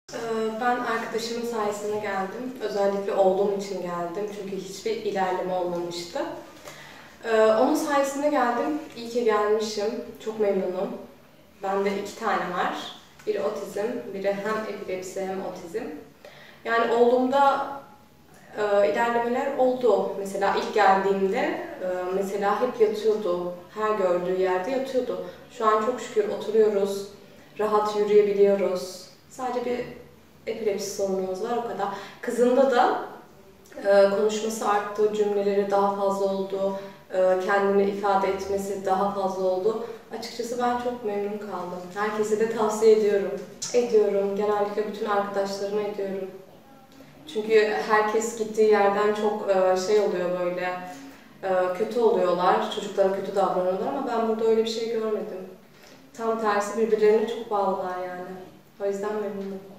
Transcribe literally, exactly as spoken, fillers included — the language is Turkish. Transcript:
Ee, Ben arkadaşımın sayesinde geldim. Özellikle oğlum için geldim. Çünkü hiçbir ilerleme olmamıştı. Ee, Onun sayesinde geldim. İyi ki gelmişim. Çok memnunum. Bende iki tane var. Biri otizm, biri hem epilepsi hem otizm. Yani oğlumda e, ilerlemeler oldu. Mesela ilk geldiğimde e, mesela hep yatıyordu. Her gördüğü yerde yatıyordu. Şu an çok şükür oturuyoruz. Rahat yürüyebiliyoruz. Sadece bir epilepsi sorunumuz var, o kadar. Kızımda da e, konuşması arttı, cümleleri daha fazla oldu, e, kendini ifade etmesi daha fazla oldu. Açıkçası ben çok memnun kaldım. Herkese de tavsiye ediyorum. Ediyorum, genellikle bütün arkadaşlarıma ediyorum. Çünkü herkes gittiği yerden çok e, şey oluyor böyle, e, kötü oluyorlar, çocuklara kötü davranıyorlar ama ben burada öyle bir şey görmedim. Tam tersi birbirlerine çok bağlılar yani. O yüzden memnunum.